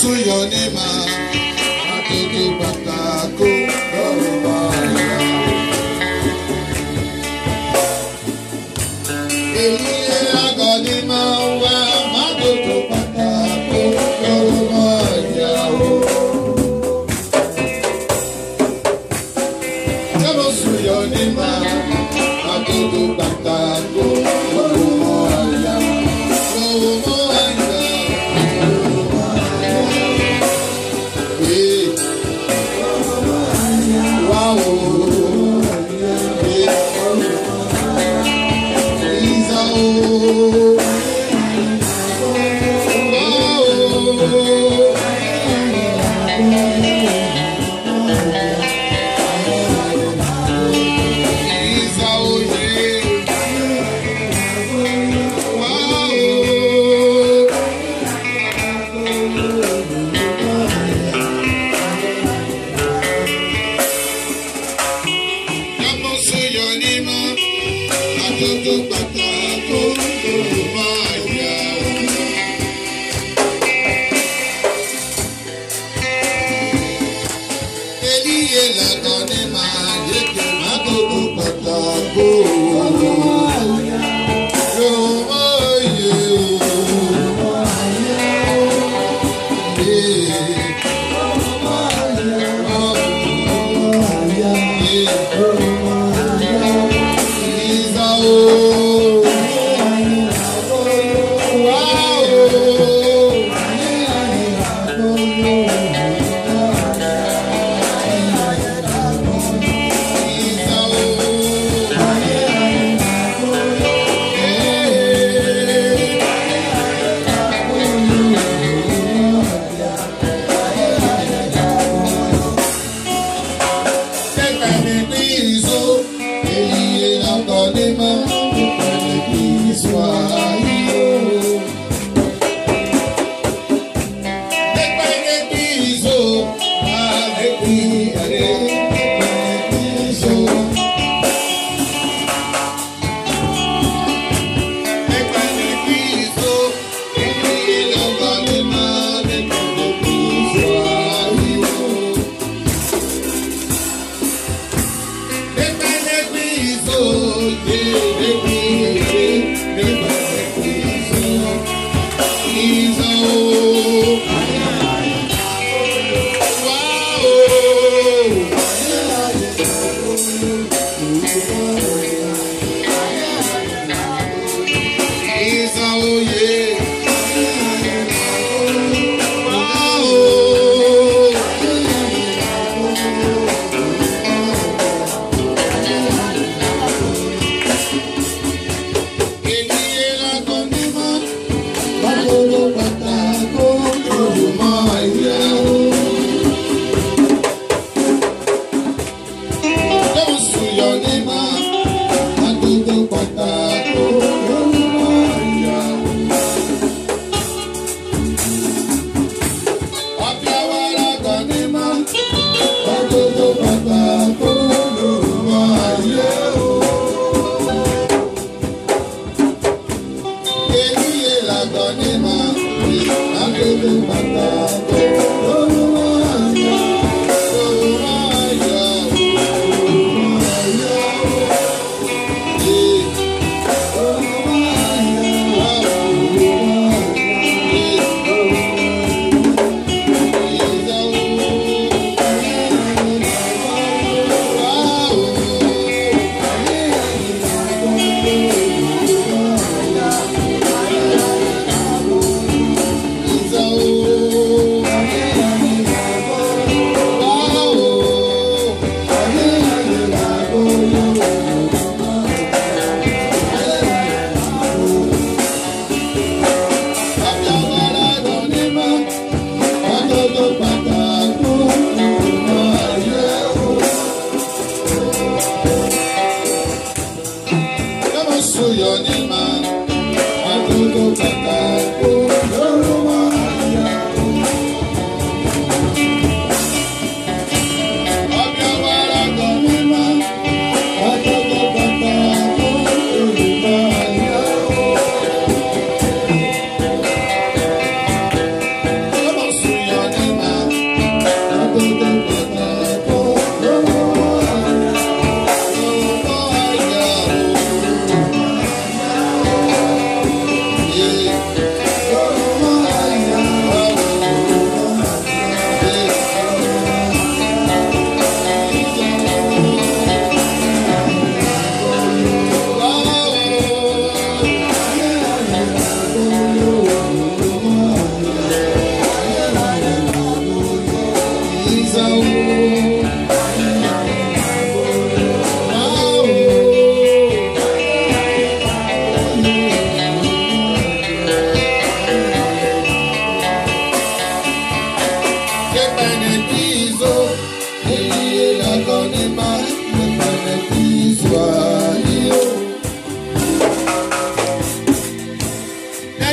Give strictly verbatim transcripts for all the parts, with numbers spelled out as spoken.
Suyonima, Atutu Batako, Dorumaya. Eliye Agonima, Atutu Batako, Dorumaya. Jamo Suyonima, Atutu Batako, Dorumaya.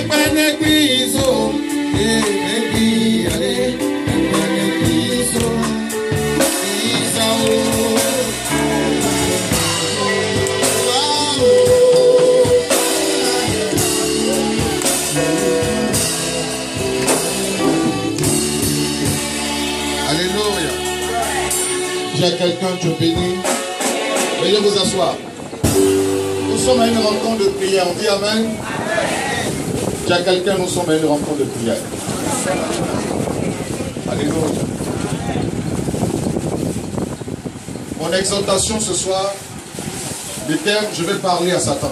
Il y a quelqu'un, tu es béni. Veuillez vous asseoir. Nous sommes à une rencontre de prière. On dit Amen. Il y a quelqu'un, nous sommes à une rencontre de prière. Alléluia. Mon exhortation ce soir, le terme, je vais parler à Satan.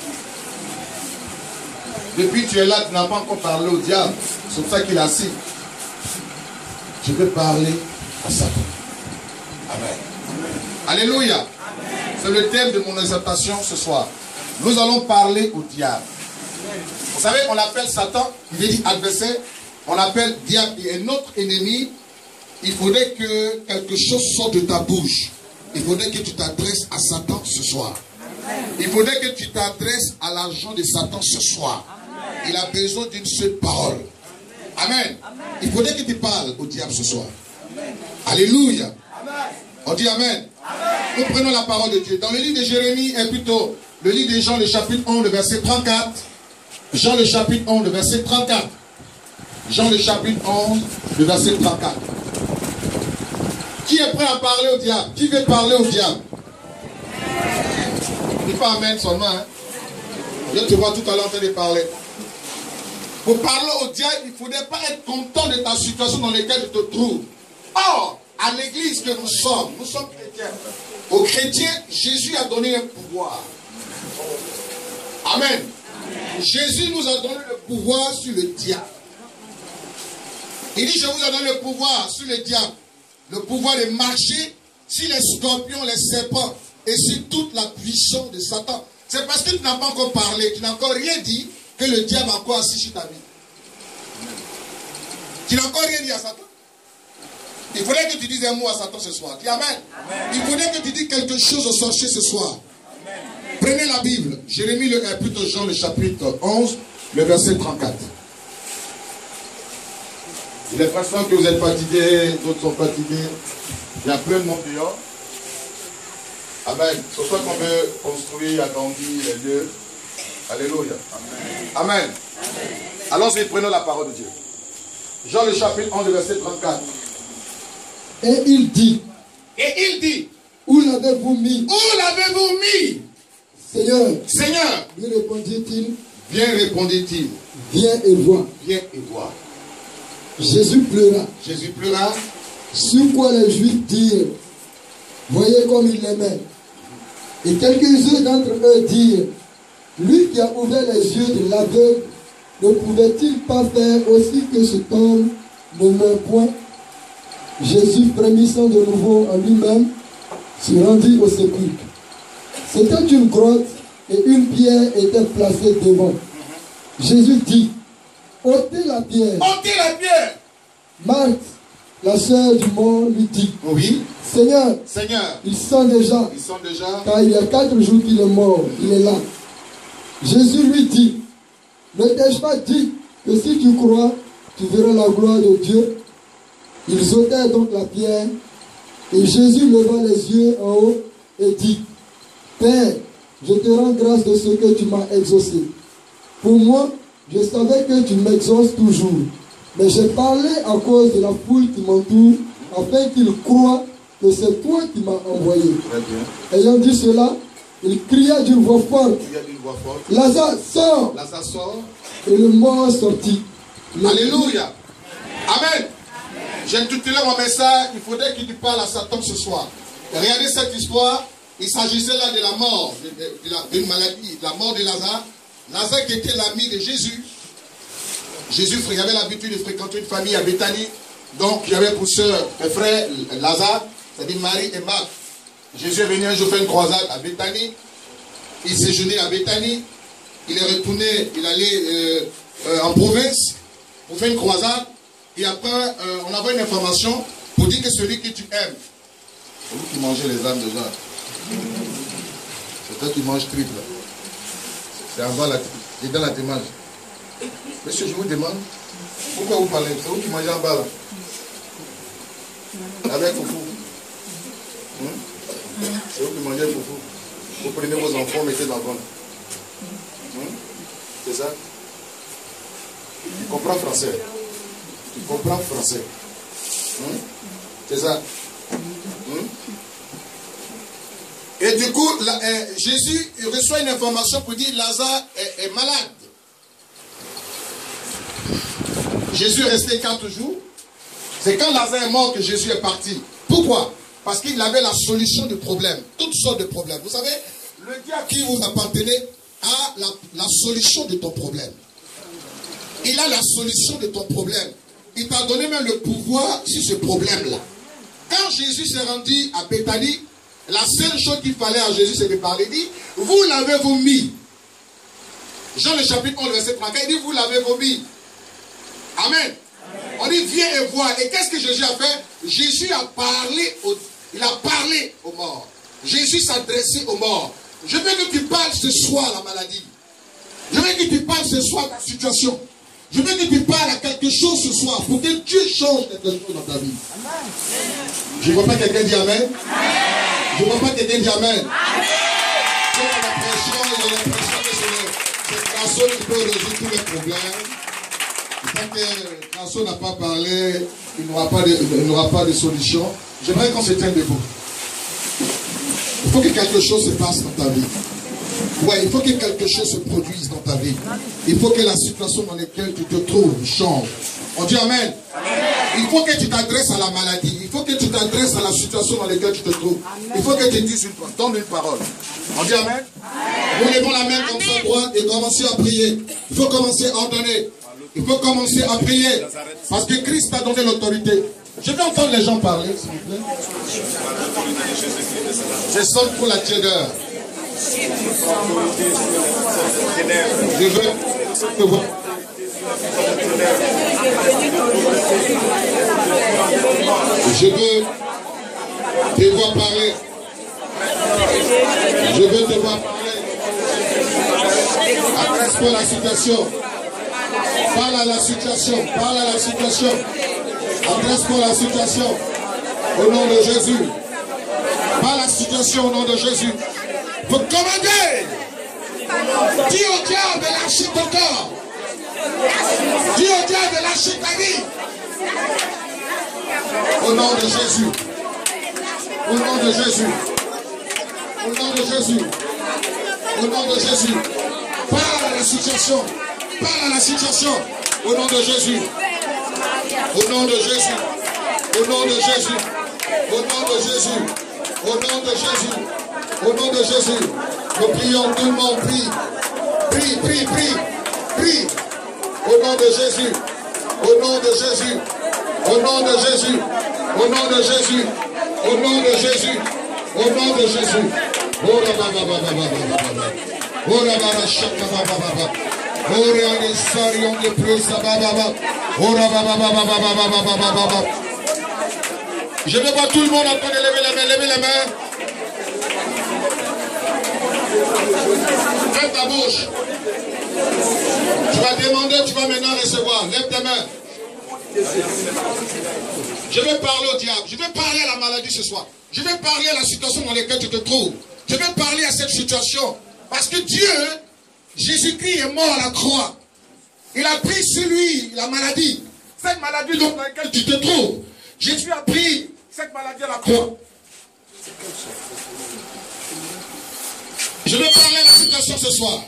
Depuis que tu es là, tu n'as pas encore parlé au diable. C'est pour ça qu'il est assis. Je vais parler à Satan. Amen. Alléluia. C'est le thème de mon exhortation ce soir. Nous allons parler au diable. Vous savez, on l'appelle Satan, il est dit adversaire, on l'appelle diable. Et notre ennemi, il faudrait que quelque chose sorte de ta bouche. Il faudrait que tu t'adresses à Satan ce soir. Il faudrait que tu t'adresses à l'argent de Satan ce soir. Il a besoin d'une seule parole. Amen. Il faudrait que tu parles au diable ce soir. Alléluia. On dit Amen. Nous prenons la parole de Dieu. Dans le livre de Jérémie, et plutôt le livre de Jean, le chapitre onze, le verset trente-quatre. Jean, le chapitre onze, le verset trente-quatre. Jean, le chapitre onze, le verset trente-quatre. Qui est prêt à parler au diable? Qui veut parler au diable? Dis pas Amen seulement. Hein? Je te vois tout à l'heure en train de parler. Pour parler au diable, il ne faudrait pas être content de ta situation dans laquelle tu te trouves. Or, à l'église que nous sommes, nous sommes chrétiens. Aux chrétiens, Jésus a donné un pouvoir. Amen. Amen. Jésus nous a donné le pouvoir sur le diable. Il dit, je vous ai donné le pouvoir sur le diable. Le pouvoir de marcher sur les scorpions, les serpents et sur toute la puissance de Satan. C'est parce que tu n'as pas encore parlé, tu n'as encore rien dit que le diable a encore assis sur ta vie. Tu n'as encore rien dit à Satan. Il faudrait que tu dises un mot à Satan ce soir. Dis Amen. Amen. Il faudrait que tu dises quelque chose au sorcier ce soir. Amen. Prenez la Bible. Jérémie, le, plutôt Jean, le chapitre onze, le verset trente-quatre. Il est facile que vous êtes fatigués, d'autres sont fatigués. Il y a plein de monde dehors. Amen. C'est pour ça qu'on veut construire, agrandir les lieux. Alléluia. Amen. Amen. Amen. Alors, prenons la parole de Dieu. Jean, le chapitre onze, le verset trente-quatre. Et il dit, et il dit, où l'avez-vous mis? Où l'avez-vous mis? Seigneur, Seigneur, lui répondit-il, viens, répondit-il, viens et vois. Viens et vois. Jésus pleura. Jésus pleura. Sur quoi les Juifs dirent, voyez comme il l'aimait. Et quelques-uns d'entre eux dirent, lui qui a ouvert les yeux de l'aveugle, ne pouvait-il pas faire aussi que cet homme ne meurt point? Jésus, frémissant de nouveau en lui-même, se rendit au sépulcre. C'était une grotte et une pierre était placée devant. Jésus dit, ôtez la pierre. Ôtez la pierre. Marthe, la sœur du mort, lui dit, oui, Seigneur, Seigneur, il sent déjà, ils sont déjà, car il y a quatre jours qu'il est mort, il est là. Jésus lui dit, ne t'ai-je pas dit que si tu crois, tu verras la gloire de Dieu? Ils ôtèrent donc la pierre, et Jésus leva les yeux en haut et dit, Père, je te rends grâce de ce que tu m'as exaucé. Pour moi, je savais que tu m'exauces toujours, mais j'ai parlé à cause de la foule qui m'entoure, afin qu'ils croient que c'est toi qui m'as envoyé. Ayant dit cela, il cria d'une voix forte, Lazare, sors! Lazare sort. Et le mort sortit. Le Alléluia. Amen. J'ai intitulé mon message, il faudrait que tu parles à Satan ce soir. Et regardez cette histoire, il s'agissait là de la mort, d'une maladie, de la mort de Lazare. Lazare qui était l'ami de Jésus. Jésus il avait l'habitude de fréquenter une famille à Béthanie. Donc il y avait pour soeur et frère Lazare, c'est-à-dire Marie et Marc. Jésus est venu un jour faire une croisade à Béthanie. Il séjournait à Béthanie. Il est retourné, il allait euh, euh, en province pour faire une croisade. Et après, euh, on avait une information pour dire que celui que tu aimes, c'est vous qui mangez les âmes de gens. C'est toi qui manges triple. C'est en bas, là, et dans la tu manges. Monsieur, je vous demande, pourquoi vous parlez? C'est vous qui mangez en bas là? Avec Foufou. Hum? C'est vous qui mangez Foufou. Vous prenez vos enfants, mettez dans le ventre. Hum? C'est ça? Tu comprends français? Tu comprends français? Hum? C'est ça? Hum? Et du coup, la, euh, Jésus il reçoit une information pour dire Lazare est, est malade. Jésus est resté quatre jours. C'est quand Lazare est mort que Jésus est parti. Pourquoi? Parce qu'il avait la solution du problème. Toutes sortes de problèmes. Vous savez, le Dieu à qui vous appartenez a la, la solution de ton problème. Il a la solution de ton problème. Il t'a donné même le pouvoir sur ce problème-là. Quand Jésus s'est rendu à Béthanie, la seule chose qu'il fallait à Jésus, c'est de parler. Il dit, vous l'avez vomi. Jean le chapitre onze, verset trente-quatre, il dit, vous l'avez vomi. Amen. On dit, viens et vois. Et qu'est-ce que Jésus a fait? Jésus a parlé, au, il a parlé aux morts. Jésus s'adressait aux morts. Je veux que tu parles ce soir la maladie. Je veux que tu parles ce soir ta situation. Je veux que tu parles à quelque chose ce soir pour que Dieu change quelque chose dans ta vie. Amen. Je ne vois pas quelqu'un dire Amen. Amen. Je ne vois pas quelqu'un dire Amen. Amen. J'ai l'impression, j'ai l'impression que c'est Crasso qui peut résoudre tous les problèmes. Tant que Crasso n'a pas parlé, il n'aura pas, de, pas de solution. J'aimerais qu'on se tienne debout. Il faut que quelque chose se passe dans ta vie. Ouais, il faut que quelque chose se produise dans ta vie. Il faut que la situation dans laquelle tu te trouves change. On dit Amen. Amen. Il faut que tu t'adresses à la maladie. Il faut que tu t'adresses à la situation dans laquelle tu te trouves. Amen. Il faut que tu dises une parole. Donne une parole. On dit Amen. Amen. Nous levons la main comme ça droite et commencer à prier. Il faut commencer à ordonner. Il faut commencer à prier. Parce que Christ a donné l'autorité. Je vais entendre les gens parler, s'il vous plaît. Je sonne pour la tiédeur. Je veux te voir. Je veux te voir parler. Je veux te voir parler. Adresse-moi la situation. Parle à la situation. Parle à la situation. Adresse-moi la situation. Au nom de Jésus. Parle à la situation au nom de Jésus. Vous commandez. Dis au diable de lâcher ton corps. Dis au diable de lâcher ta vie. Au nom de Jésus. Au nom de Jésus. Au nom de Jésus. Au nom de Jésus. Parle à la situation. Parle à la situation. Au nom de Jésus. Au nom de Jésus. Au nom de Jésus. Au nom de Jésus. Au nom de Jésus. Au nom de Jésus. Nous prions, tout le monde prie. Prie, prie, prie. Prie. Au nom de Jésus. Au nom de Jésus. Au nom de Jésus. Au nom de Jésus. Au nom de Jésus. Au nom de Jésus. Oh la ba ba ba ba ba ba ba. Oh la ba la shaka ba ba ba ba. Oh la les sarions de plus ba ba ba. Oh la ba ba ba ba ba ba ba ba ba ba. Je veux voir tout le monde en train de lever les mains, lever les mains. Ferme ta bouche. Tu vas demander, tu vas maintenant recevoir. Lève tes mains. Je vais parler au diable. Je vais parler à la maladie ce soir. Je vais parler à la situation dans laquelle tu te trouves. Je vais parler à cette situation. Parce que Dieu, Jésus-Christ est mort à la croix. Il a pris sur lui la maladie. Cette maladie dans laquelle tu te trouves. Jésus a pris cette maladie à la croix. Je vais parler à la situation ce soir.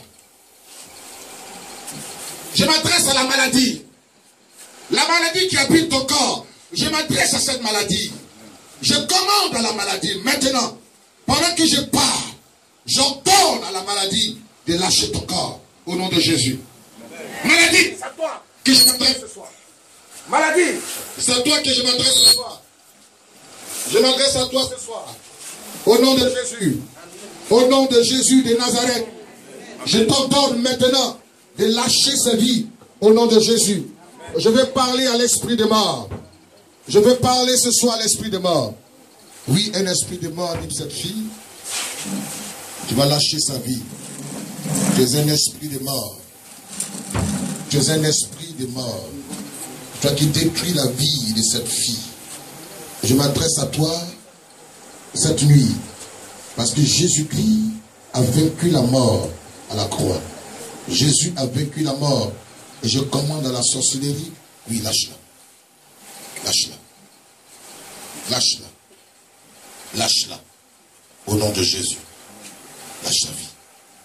Je m'adresse à la maladie. La maladie qui habite ton corps. Je m'adresse à cette maladie. Je commande à la maladie. Maintenant, pendant que je parle, j'ordonne à la maladie de lâcher ton corps. Au nom de Jésus. Maladie, c'est à toi que je m'adresse ce soir. Maladie, c'est à toi que je m'adresse ce soir. Je m'adresse à toi ce soir. Au nom de Jésus. Au nom de Jésus de Nazareth. Je t'ordonne maintenant de lâcher sa vie. Au nom de Jésus. Je vais parler à l'esprit de mort. Je vais parler ce soir à l'esprit de mort. Oui, un esprit de mort dit cette fille. Tu vas lâcher sa vie. Tu es un esprit de mort. Tu es un esprit de mort. Toi qui détruis la vie de cette fille. Je m'adresse à toi cette nuit. Parce que Jésus-Christ a vaincu la mort à la croix. Jésus a vaincu la mort. Et je commande à la sorcellerie. Oui, lâche-la. Lâche-la. Lâche-la. Lâche-la. Au nom de Jésus. Lâche la vie.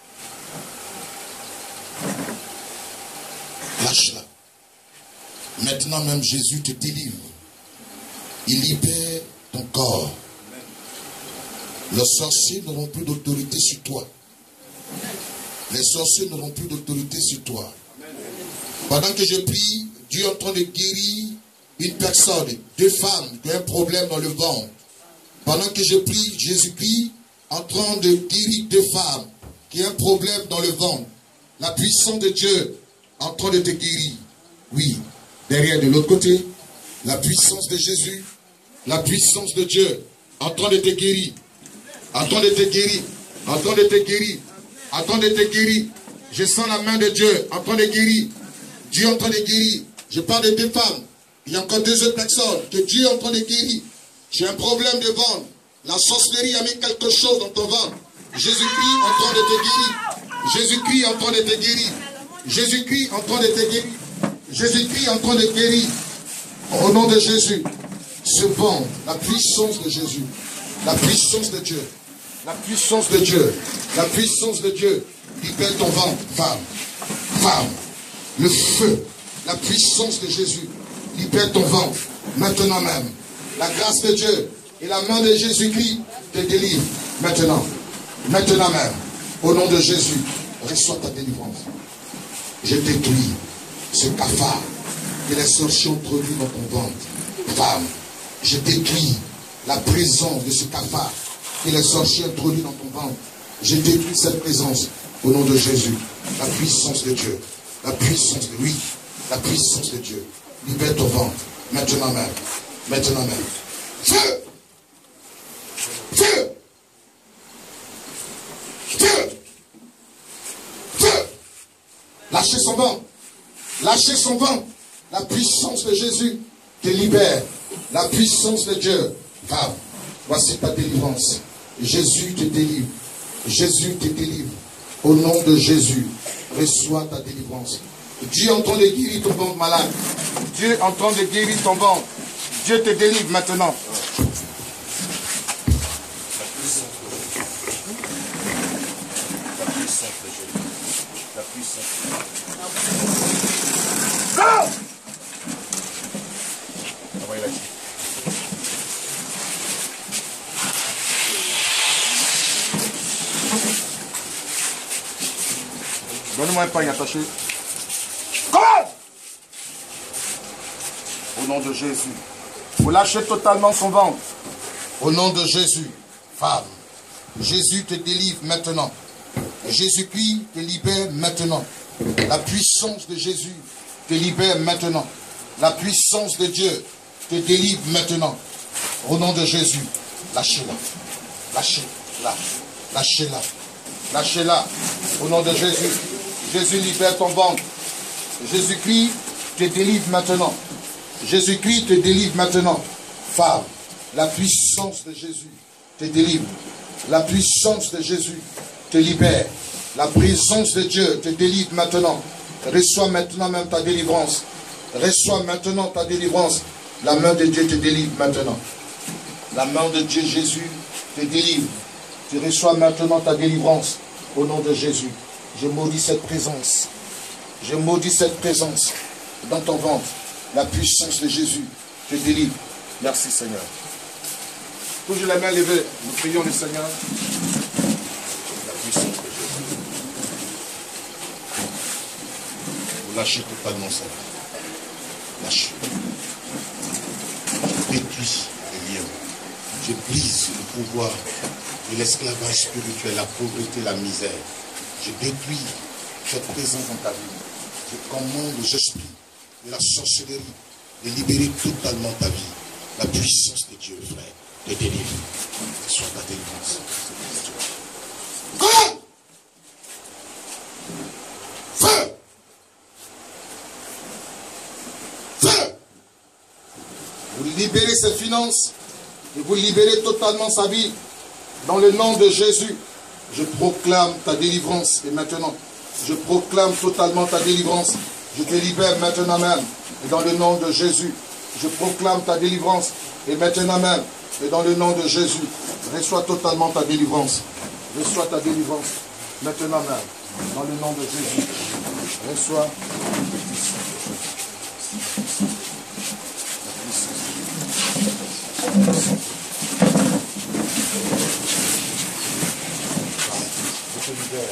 Lâche-la. Maintenant même Jésus te délivre. Il libère ton corps. Les sorciers n'auront plus d'autorité sur toi. Les sorciers n'auront plus d'autorité sur toi. Pendant que je prie, Dieu est en train de guérir une personne, deux femmes qui ont un problème dans le ventre. Pendant que je prie, Jésus-Christ en train de guérir deux femmes qui ont un problème dans le ventre. La puissance de Dieu en train de te guérir. Oui, derrière de l'autre côté, la puissance de Jésus, la puissance de Dieu en train de te guérir. En train de te guérir. En train de te guérir. En train de te guérir. Je sens la main de Dieu en train de guérir. Dieu en train de guérir. Je parle de deux femmes. Il y a encore deux autres personnes que Dieu est en train de guérir. J'ai un problème de ventre. La sorcellerie a mis quelque chose dans ton ventre. Jésus-Christ en train de te guérir. Jésus-Christ en train de te guérir. Jésus-Christ en train de te guérir. Jésus-Christ en train de guérir. Au nom de Jésus. Ce ventre, la puissance de Jésus. La puissance de Dieu. La puissance de Dieu. La puissance de Dieu. Libère ton ventre, femme. Femme. Le feu. La puissance de Jésus. Libère ton ventre. Maintenant même. La grâce de Dieu et la main de Jésus-Christ te délivre. Maintenant. Maintenant même. Au nom de Jésus. Reçois ta délivrance. Je détruis ce cafard que les sorciers ont introduit dans ton ventre. Femme. Je détruis la présence de ce cafard que les sorciers ont introduit dans ton ventre. Je détruis cette présence au nom de Jésus. La puissance de Dieu. La puissance de lui. La puissance de Dieu. Libère ton ventre. Maintenant même. Maintenant même. Feu! Feu! Feu! Feu! Lâchez son ventre. Lâchez son ventre. La puissance de Jésus te libère. La puissance de Dieu. Femme, voici ta délivrance. Jésus te délivre. Jésus te délivre. Au nom de Jésus, reçois ta délivrance. Dieu est en train de guérir ton ventre malade. Dieu est en train de guérir ton ventre. Dieu te délivre maintenant. La puissance de Jésus. La puissance de Jésus. Ah! Donne-moi un pagne attaché. Comment? Au nom de Jésus. Vous lâchez totalement son ventre. Au nom de Jésus. Femme. Jésus te délivre maintenant. Jésus-Christ te libère maintenant. La puissance de Jésus te libère maintenant. La puissance de Dieu te délivre maintenant. Au nom de Jésus. Lâchez-la. Lâchez-la. Lâchez-la. Lâchez-la. Au nom de Jésus. Jésus libère ton ventre. Jésus-Christ te délivre maintenant. Jésus-Christ te délivre maintenant. Femme, la puissance de Jésus te délivre. La puissance de Jésus te libère. La présence de Dieu te délivre maintenant. Reçois maintenant même ta délivrance. Reçois maintenant ta délivrance. La main de Dieu te délivre maintenant. La main de Dieu, Jésus, te délivre. Tu reçois maintenant ta délivrance. Au nom de Jésus. Je maudis cette présence. Je maudis cette présence dans ton ventre. La puissance de Jésus te délivre. Merci Seigneur. Toujours les mains levées. Nous prions le Seigneur. La puissance de Jésus. Vous lâchez totalement ça. Lâchez. Je détruis les liens. Je brise le pouvoir de l'esclavage spirituel, la pauvreté, la misère. Je détruis cette présence dans ta vie. Je commande aux esprits de la sorcellerie de libérer totalement ta vie. La puissance de Dieu, frère, te délivre. Sois ta délivrance. Comment? Feu! libérer ses finances, de vous libérer totalement sa vie. Dans le nom de Jésus, je proclame ta délivrance. Et maintenant, je proclame totalement ta délivrance. Je te libère maintenant même. Et dans le nom de Jésus, je proclame ta délivrance. Et maintenant même, et dans le nom de Jésus, reçois totalement ta délivrance. Reçois ta délivrance. Maintenant même, dans le nom de Jésus, reçois. Je te libère.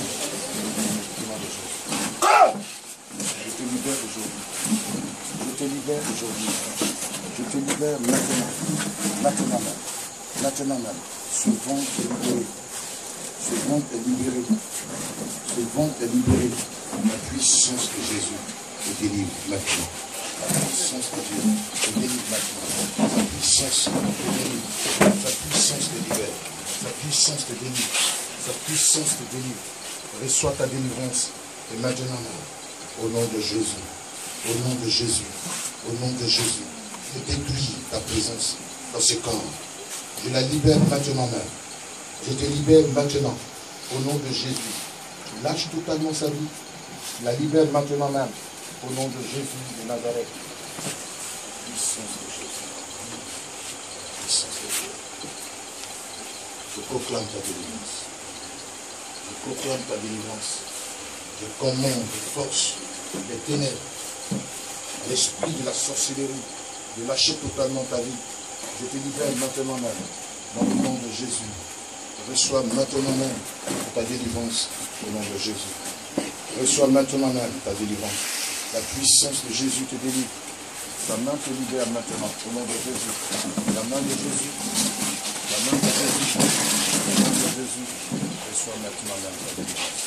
Je te libère aujourd'hui. Je te libère aujourd'hui. Je te libère maintenant. Maintenant même. Maintenant même. Ce ventre est libéré. Ce ventre est libéré. Ce ventre est libéré. La puissance de Jésus te délivre maintenant. La puissance de Jésus te délivre maintenant. Sa puissance te délivre. Sa puissance te libère. Sa puissance te délivre. Sa puissance te délivre. Reçois ta délivrance. Et maintenant, au nom de Jésus, au nom de Jésus, au nom de Jésus, je détruis ta présence dans ce corps. Je la libère maintenant même. Je te libère maintenant. Au nom de Jésus. Tu lâches totalement sa vie. Tu la libères maintenant même. Au nom de Jésus de Nazareth. Puissance de Jésus. Puissance de Jésus. Je proclame ta délivrance. Je proclame ta délivrance. Je commande les forces, les ténèbres, l'esprit de la sorcellerie, de lâcher totalement ta vie. Je te libère maintenant même. Dans le nom de Jésus. Reçois maintenant même ta délivrance au nom de Jésus. Reçois maintenant même ta délivrance. La puissance de Jésus te délivre. Ta main te libère maintenant au nom de Jésus. La main de Jésus. La main de Jésus. La main de Jésus. Reçois maintenant même ta délivrance.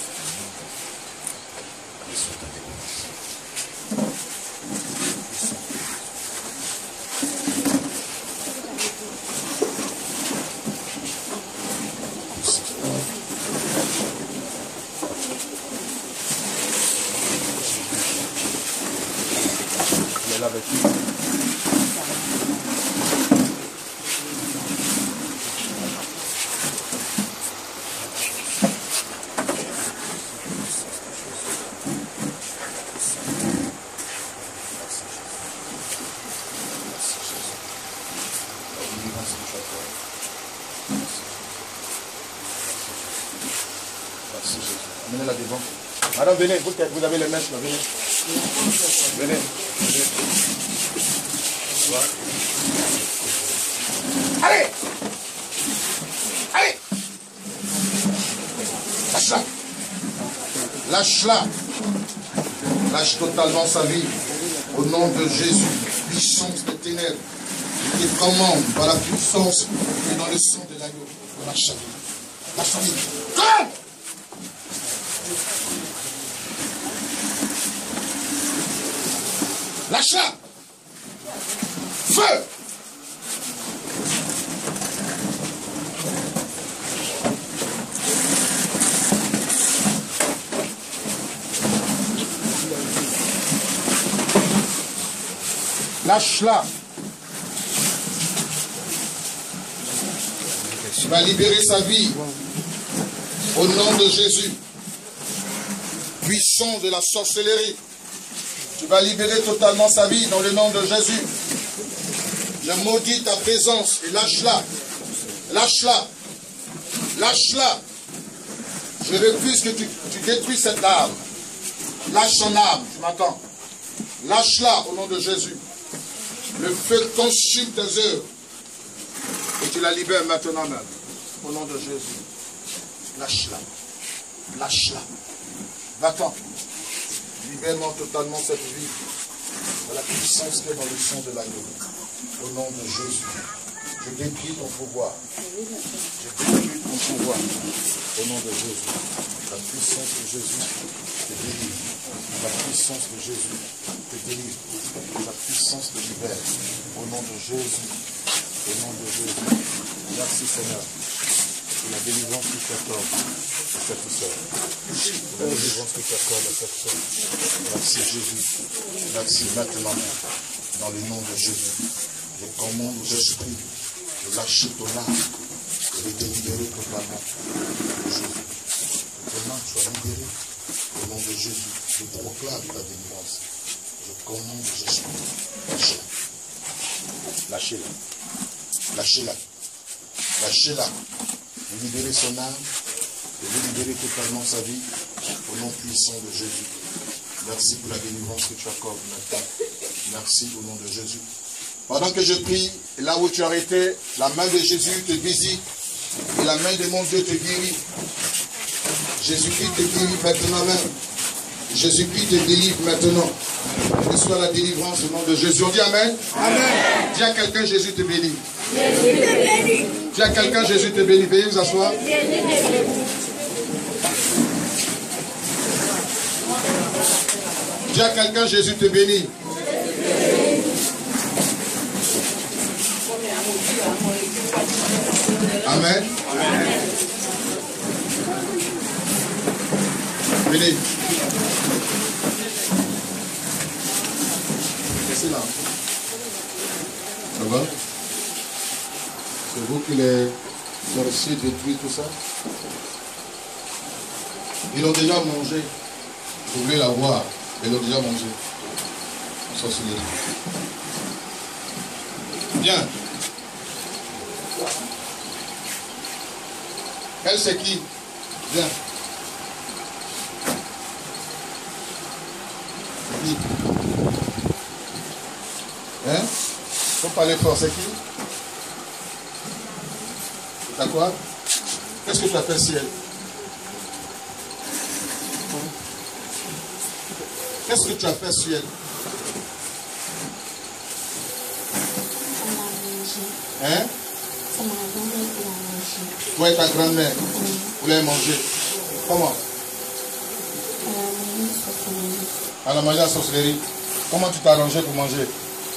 Reçois ta délivrance. Avec lui. Merci Jésus. Amenez-la devant. Madame, venez, vous, vous avez les mèches là, venez. Venez. Venez. Voilà. Allez! Allez! Lâche-la. Lâche-la. Lâche totalement sa vie. Au nom de Jésus, puissance des ténèbres, qui commande par la puissance et dans le sang de l'agneau. Lâche sa vie. Lâche sa vie. Come! Lâche-la. Feu! Lâche-la. Tu vas libérer sa vie au nom de Jésus. Puissant de la sorcellerie. Tu vas libérer totalement sa vie dans le nom de Jésus. Je maudis ta présence et lâche-la. Lâche-la. Lâche-la. Je refuse que tu, tu détruis cette âme. Lâche son âme, tu m'entends? Lâche-la au nom de Jésus. Le feu consume tes œuvres. Et tu la libères maintenant même. Au nom de Jésus. Lâche-la. Lâche-la. Va-t'en. Libère-moi totalement cette vie. De la puissance qui est dans le sang de l'agneau. Au nom de Jésus. Je détruis ton pouvoir. Je détruis ton pouvoir. Au nom de Jésus. La puissance de Jésus te délivre. La puissance de Jésus te délivre. La puissance te libère. Au nom de Jésus. Au nom de Jésus. Merci Seigneur. Pour la délivrance que tu accordes à cette sœur. Pour la délivrance que tu accordes à cette sœur. Merci Jésus. Merci maintenant. Dans le nom de Jésus, je commande aux esprits de lâcher ton âme, de te libérer totalement. Jésus, ton âme soit libérée. Au nom de Jésus, je proclame ta délivrance. Je commande aux esprits. Lâchez-la. Lâchez-la. Lâchez-la. Lâchez-la. De libérer son âme, de libérer totalement sa vie. Au nom puissant de Jésus. Merci pour la délivrance que tu accordes maintenant. Merci au nom de Jésus. Pendant que je prie, là où tu as arrêté, la main de Jésus te visite et la main de mon Dieu te guérit. Jésus-Christ te guérit maintenant même. Jésus-Christ te délivre maintenant. Que soit la délivrance au nom de Jésus. On dit Amen. Amen. Dis à quelqu'un, Jésus te bénit. Jésus te bénit. Dis à quelqu'un, Jésus te bénit. Veuillez vous asseoir. Dis à quelqu'un, Jésus te bénit. Amen. Amen. Venez. Restez là. Ça va? C'est vous qui les sorciers détruisent tout ça? Ils l'ont déjà mangé. Vous voulez la voir? Ils l'ont déjà mangé. En sorcellerie. Bien. Elle c'est qui? Viens. C'est qui? Hein? Faut parler fort, c'est qui? T'as quoi? Qu'est-ce que tu as fait si elle? Qu'est-ce que tu as fait sur elle? Hein? Toi et ta grand-mère, vous l'avez mangé. Comment? Elle a mangé la sorcellerie. Comment tu t'es arrangé pour manger?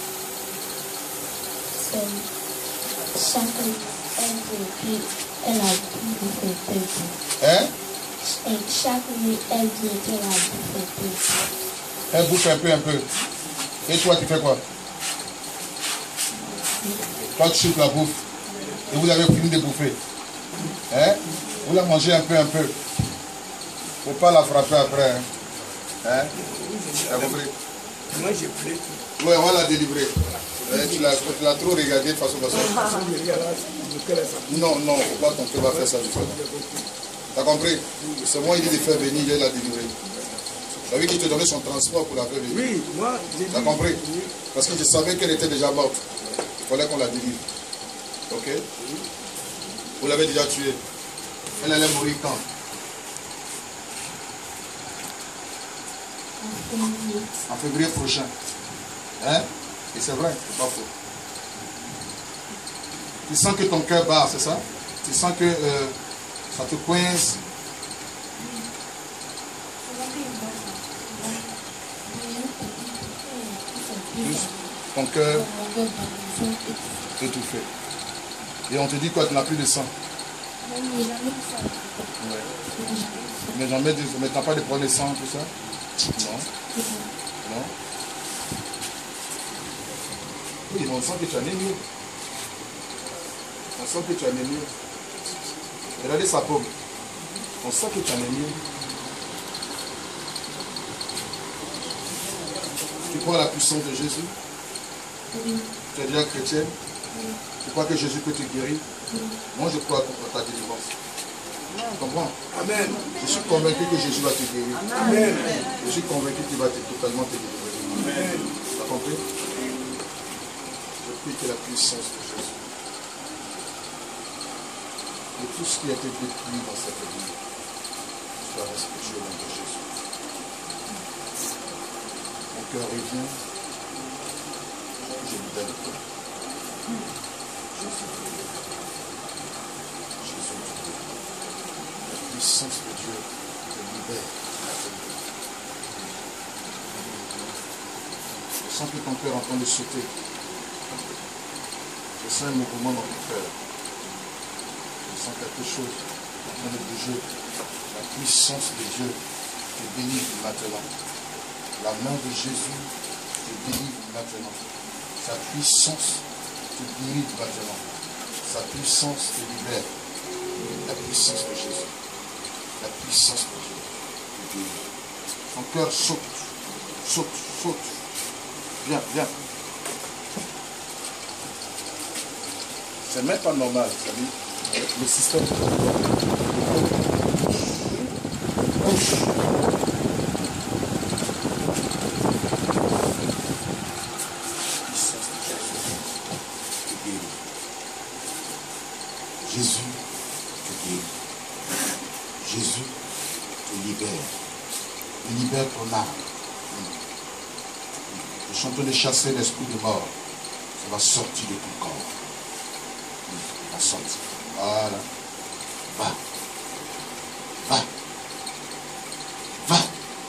Chaque nuit, elle a bouffé peu. Hein? Et chaque nuit, elle dit qu'elle a bouffé peu. Elle bouffe un peu, un peu. Et toi, tu fais quoi? Toi, tu chutes la bouffe. Et vous avez fini de bouffer. Hein? Vous la mangez un peu, un peu. Faut pas la frapper après. Hein? Hein? T'as compris? Moi, j'ai pris. Oui, on va la délivrer. Hein, tu l'as trop regardé de façon façon. Non, non, faut pas ton cœur va faire ça. T'as compris? C'est moi, il dit de faire venir, il la délivrer. J'avais dit de te donner son transport pour la faire venir. Oui, moi, j'ai dit. T'as compris? Parce que je savais qu'elle était déjà morte. Il fallait qu'on la délivre. Ok? Vous l'avez déjà tuée. Elle allait mourir quand? En février prochain. Hein? Et c'est vrai, c'est pas faux. Tu sens que ton cœur bat, c'est ça? Tu sens que euh, ça te coince. Ton cœur étouffé. Et on te dit quoi? Tu n'as plus de sang. Ouais. Mais jamais de, mais t'as pas de problème de sang, tout ça? Non. Non. Oui, on sent que tu as anémie. On sent que tu as anémie. Regardez sa paume. On sent que tu as anémie. Tu crois à la puissance de Jésus? Tu es déjà chrétien? Tu crois que Jésus peut te guérir? Moi, je crois à ta délivrance. Tu comprends? Amen. Je suis convaincu que Jésus va te guérir. Amen. Je suis convaincu qu'il va te, totalement te délivrer. Amen. Tu as compris? Je prie que la puissance de Jésus, de tout ce qui a été détruit dans cette vie, soit respecté au nom de Jésus. Mon cœur revient. Je lui donne tout. Jésus. Jésus. La puissance de Dieu te libère. Je sens que ton cœur est en train de sauter. Je sens un mouvement dans ton cœur. Je sens quelque chose en train de bouger. La puissance de Dieu te délivre maintenant. La main de Jésus te délivre maintenant. Sa puissance te guérit maintenant. Sa puissance te libère. La puissance de Jésus. La puissance de Jésus te guérit. Son cœur saute. Saute, saute. Viens, viens. C'est même pas normal, vous savez. Le système. Jésus te guérit. Jésus te libère. Il libère ton âme. Nous sommes en train de chasser l'esprit de mort. Ça va sortir de ton corps. Ça va sortir. Voilà. Va. Va. Va.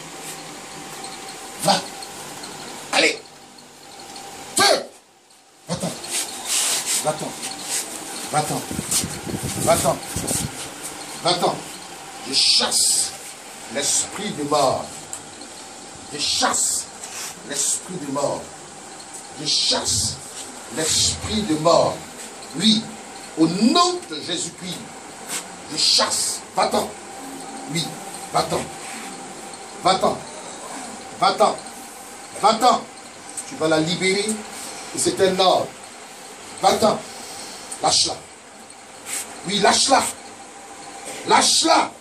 Va. Allez. Feu. Va-t'en. Va-t'en. Va-t'en. Va-t'en. Va-t'en. Je chasse l'esprit de mort. Je chasse l'esprit de mort. Je chasse l'esprit de mort. Oui. Au nom de Jésus-Christ. Je chasse. Va-t'en. Oui. Va-t'en. Va-t'en. Va-t'en. Va-t'en. Tu vas la libérer. Et c'est un ordre. Va-t'en. Lâche-la. Oui, lâche-la. Lâche-la.